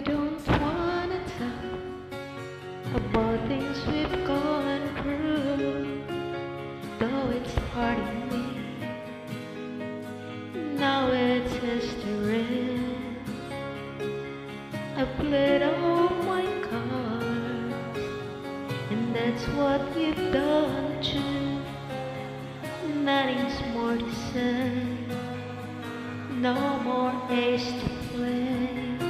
don't wanna talk about things we've gone through, though it's part of me. Now it's history. I played all my cards, and that's what you've done too. Nothing's more to say, no more ace to play.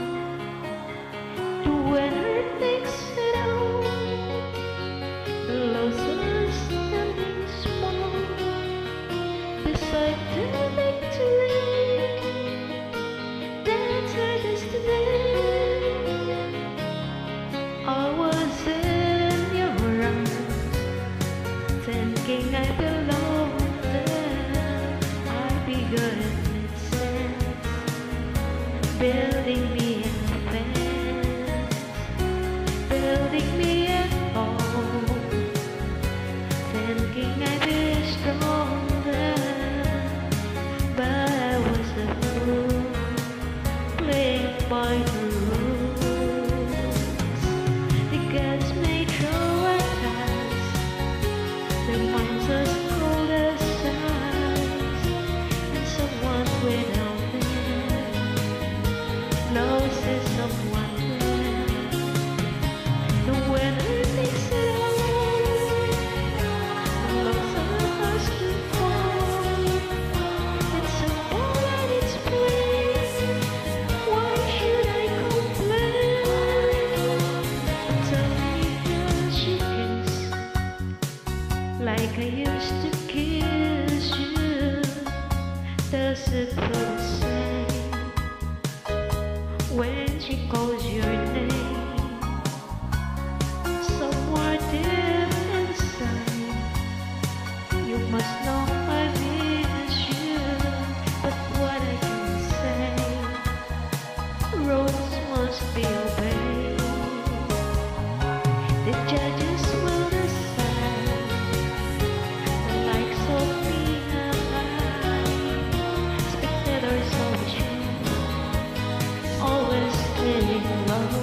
The winner takes it all, the losers standing small beside the victory. That's our destiny. I was in your arms, thinking I belonged there. I'd be good at sense, building me a fence, building me a home, thinking I'd be stronger, but I was a fool, playing by the rules. The gods may throw at us, their minds as cold as ice, and someone without them loses someone there. The winner takes it all, the loser has to fall. It's a ball and it's place. Why should I complain? Tell me how she kiss, like I used to kiss you. Does it feel the same when she calls your name? Somewhere deep inside, you must know I miss you. But what I can say, roads must be obeyed. The judges will decide, the likes of me and I, spectators always choose, always feeling low.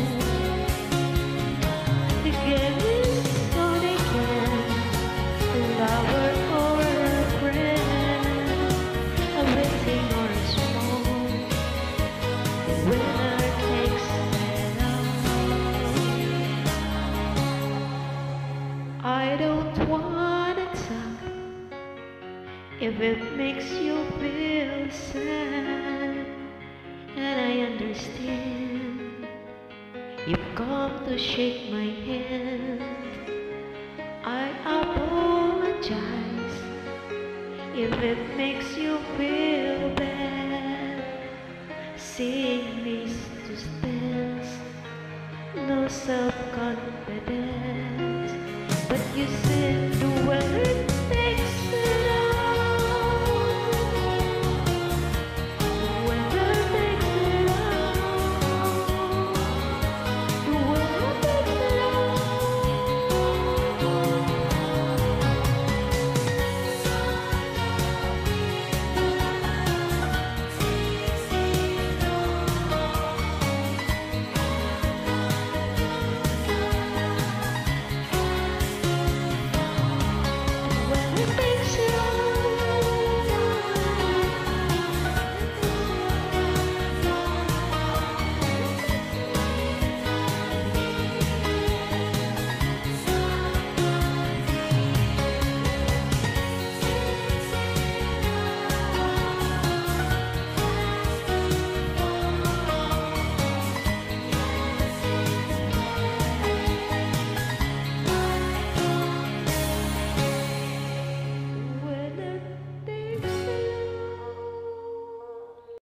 The game is on again, a lover or a friend, a waiting or a smoke. The winner takes it all. I don't wanna talk if it makes you feel sad, and I understand you've come to shake my hand. I apologize if it makes you feel bad, seeing me suspense, no self-confidence. But you seem to well